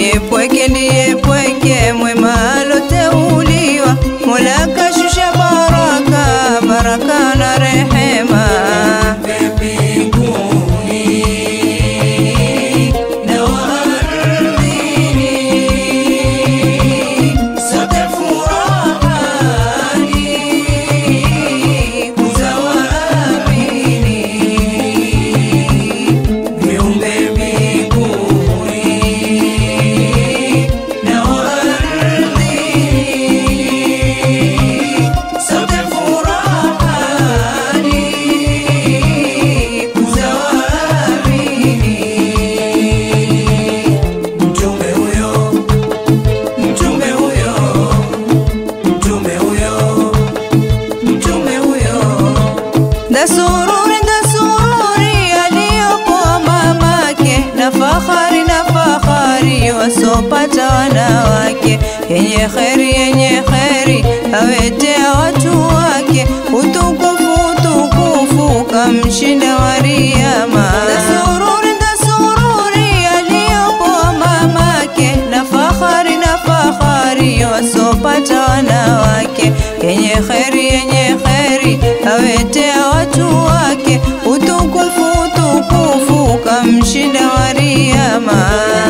ndiye pweke mwema aloteuliwa. Mola kashusha baraka na rehema. Sururi aliyopo mamake, na fahari wasopata wanawake. Yenye kheri awetea watu wake, utukufu kamshinda Mariama. Sururi aliyopo mamake, na fahari wasopata wanawake. Yenye kheri awetea watu wake, utukufu kamshinda Mariama.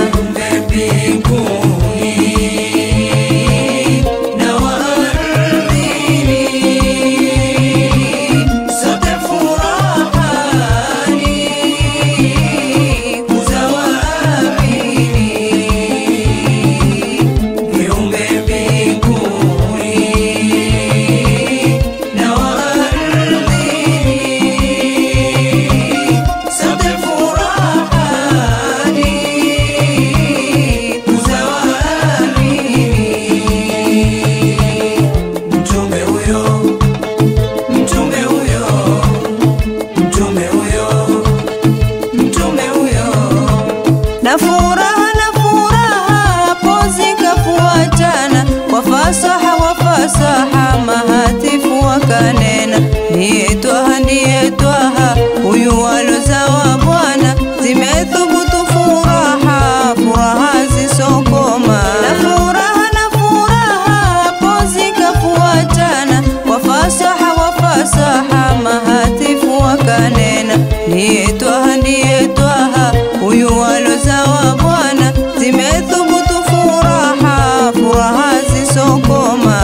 Na furaha hapo zikafuatana, kwa fasaha mahatifu wakanena. Ndiye Twaha huyu alozawa Bwana, zimethubutu furaha zisokoma. Na furaha hapo zikafuatana, kwa fasaha mahatifu wakanena. Ndiye Twaha huyu alozawa Bwana, zimethubutu furaha zisokoma.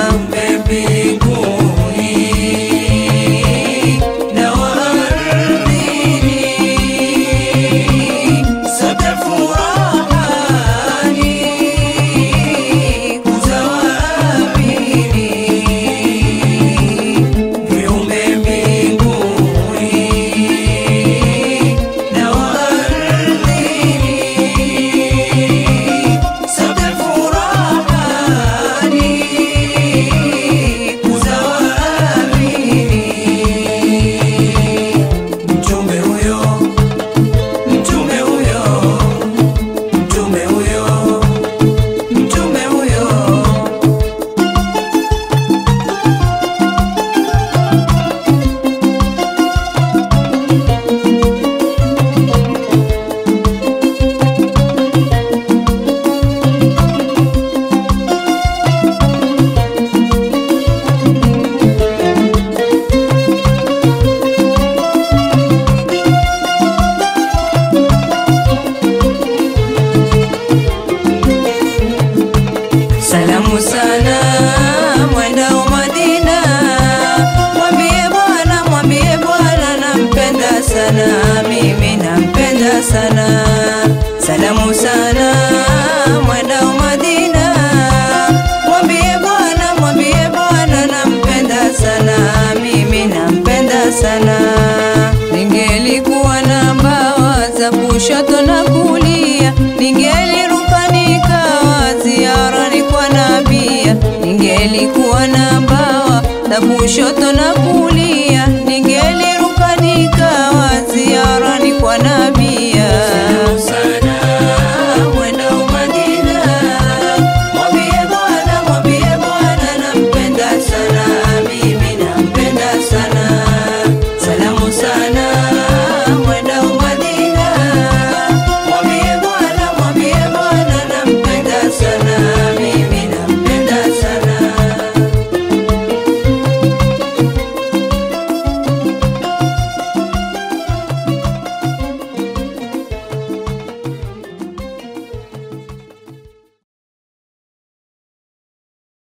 Salamu sana mwendao Madina, mwambie Bwana nampenda sana, mimi nampenda sana. Salamu sana mwendao Madina, mwambie Bwana nampenda sana, mimi nampenda sana. Ningelikuwa na mbawa za kushoto na kulia, ningeliruka nikawa ziarani kwa nabia. Ningelikuwa na mbawa za kushoto na kulia,